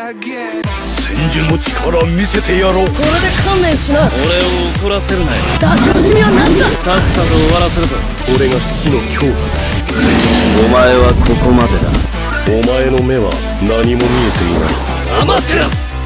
千住の力見せてやろう。 これで観念しな。 俺を怒らせるなよ。 出し惜しみは何だ。 さっさと終わらせるぞ。俺が死の恐怖だ。 お前はここまでだ。 お前の目は何も見えていない。アマテラス。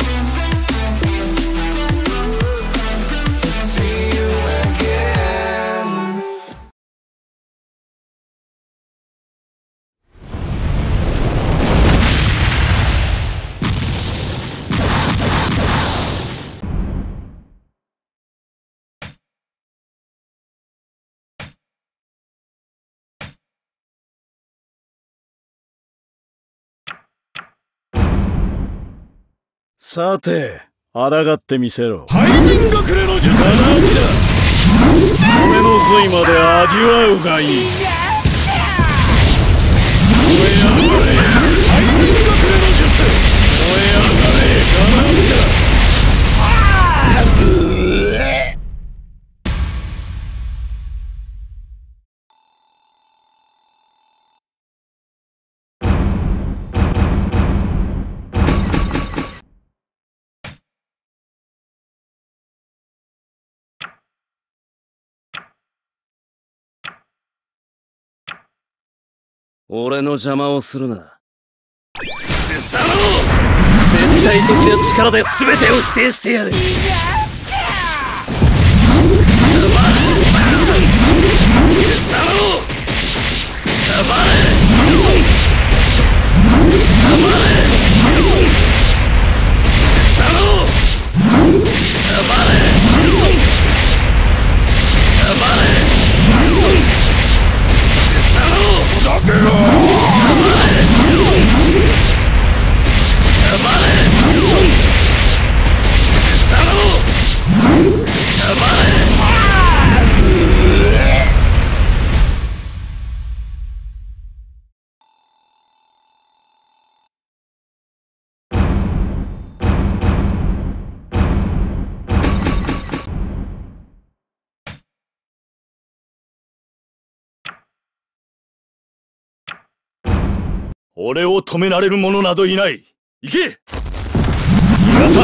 さて、抗ってみせろ。 廃人隠れの術だ。 米の髄まで味わうがいい。 燃え上がれ。廃人隠れの術。燃え上がれ。ガナミだ。俺の邪魔をするな。絶対的な力で全てを否定してやる。俺を止められる者などいない。行け皆さん。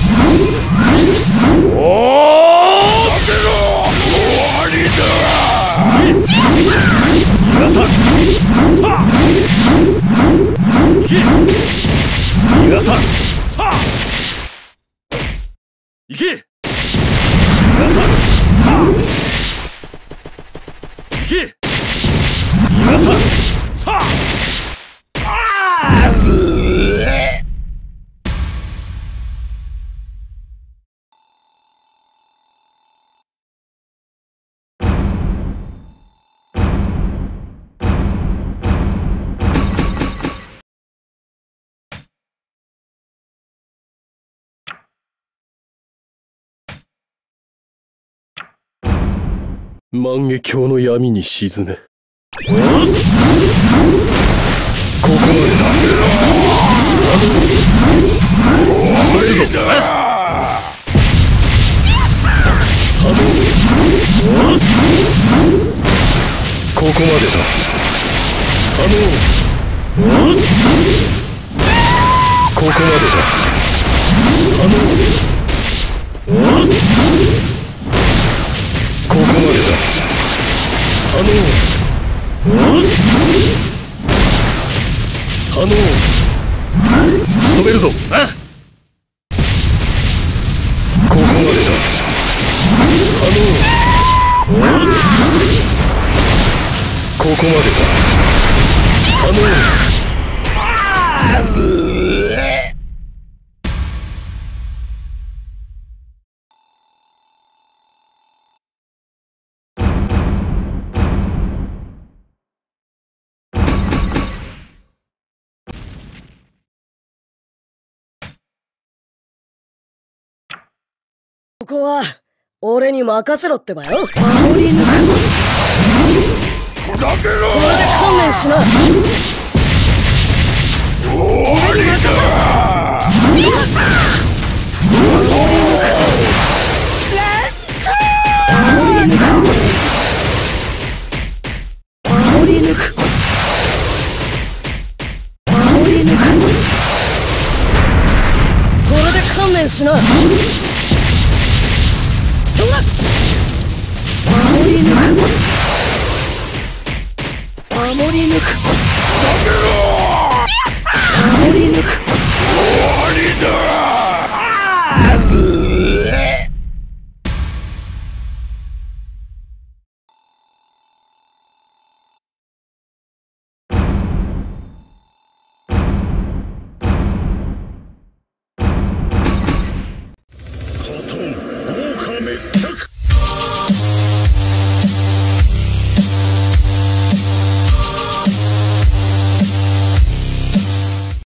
おーだけど終わりだ。行け皆さん。さあ行け皆さん。さあ行け皆さん。さあ行け皆さん。さあ万華鏡の闇に沈め。ここまでだ。終わりぞ。ここまでだ。ここまでだ。ここまでだ。仕留めるぞ。ここまでだ。ここまでだ。 ここは俺に任せろってばよ。守り抜く。これで観念しな。終わりだ。守り抜く。守り抜く。守り抜く。 んしな。そうだ。守り抜く。守り抜く。守り抜く。